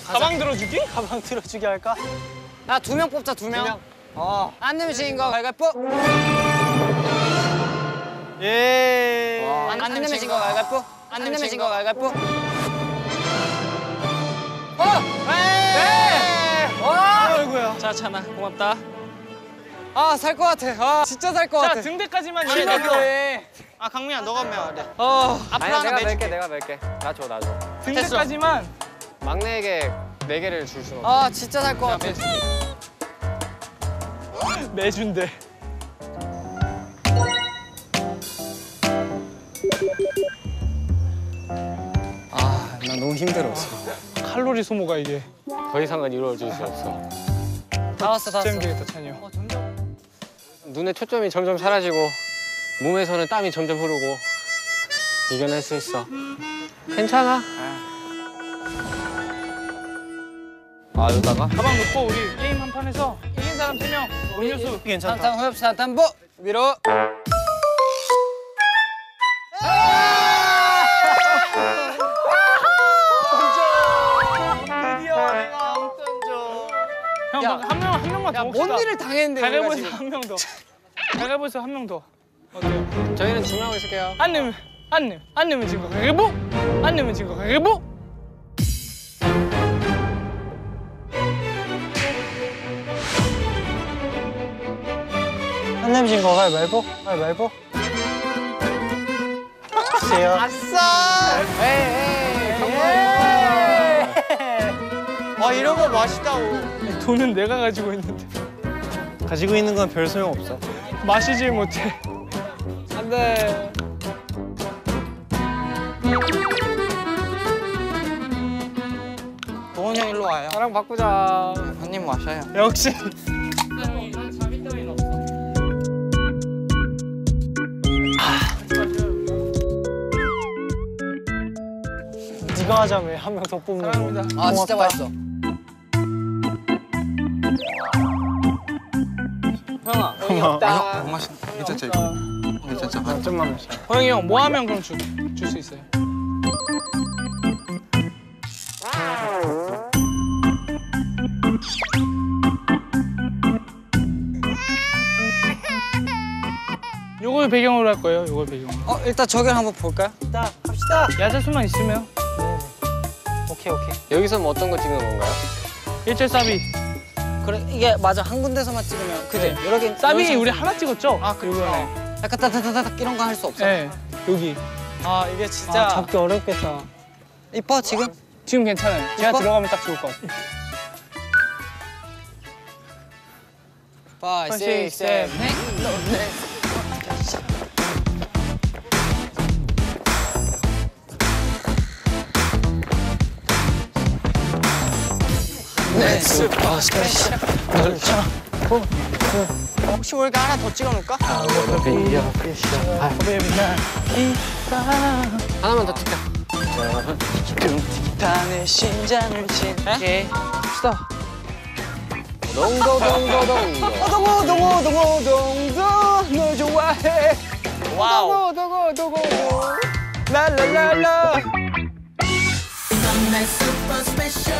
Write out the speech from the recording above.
가방 들어주기? 가방 들어주기 할까? 야, 2명 뽑자, 2명. 안 내면 지인 거 가위바위보. 예. 안 내면 지인 거 가위바위보. 안 내면 지인 거 가위바위보. 아이고야. 자, 찬아, 고맙다. 아, 살 것 같아. 아, 진짜 살 것 같아. 자, 등대까지만 해. 아, 강민아, 너가 매야 돼. 앞으로 하나 매줄게. 내가 멜게. 나 줘. 등대까지만. 막내에게 4개를 줄 수는 없어. 아, 진짜 살 것 같아. 매준대. 아, 나 너무 힘들어. 칼로리 소모가 이게. 더 이상은 이루어질 수 없어. 다 왔어, 다 진짜 왔어. 힘들겠다, 찬이 형. 눈에 초점이 점점 사라지고 몸에서는 땀이 점점 흐르고 이겨낼 수 있어. 괜찮아. 아, 여기다가? 가방 놓고 우리 게임 한 판에서 이긴 사람 3명 음료수. 괜찮다. 산탄 호흡, 산탄보. 위로. 형, 야. 한 명만 더 야, 먹읍시다. 뭔 일을 당했는데, 우리가 가위바위보에서 지금. 한 명 더. 가위바위보에서 한 명 더. 어때요? 저희는 2명 있을게요. 안 내면 진 거 가위바위보. 안 내면 진 거 가위바위보. 안 내면 진 거 가위바위보. 가위바위보. 주세요. 아싸! 와, 이런 거 맛있다고. 돈은 내가 가지고 있는데. 가지고 있는 건 별 소용 없어. 마시질 못해. 안 돼. 도훈이 형 일로 와요. 저랑 바꾸자. 한 입 마셔요. 역시. 네가 하자며 한 명 더 뽑는 거. 아, 진짜 맛있어. 형아. 없다. 너무 맛있다. 괜찮죠 이거? 괜찮죠? 한 좀만 마셔. 호영이 형 뭐 하면 그럼 줄 수 있어요? 요걸 배경으로 할 거예요. 요걸 배경으로. 일단 저기를 한번 볼까요? 일단 합시다. 야자수만 있으면. 오케이. 여기서 뭐 어떤 거 찍는 건가요? 일절 사비. 그래, 이게 맞아. 한 군데서만 찍으면. 그지? 네. 여러 개. 사비 여러 우리 개- 하나 찍었죠? 아, 그리고 약간 따다다닥 이런 거 할 수 없어? 네. 여기. 아, 이게 진짜. 잡기 어렵겠다. 이뻐, 지금? 지금 괜찮아요. 제가 이뻐? 들어가면 딱 좋을 것 같아요. 5, 6, 7, 8. 네, 슈퍼 스페셜. 혹시 우리가 하나 더 찍어놓을까? 하나만 더 찍자. tum틱하는 심장을 칠게. 갑시다. 동고동고동고. 동고 널 좋아해. 와우. 동고 라라라라. 넌 내 슈퍼 스페셜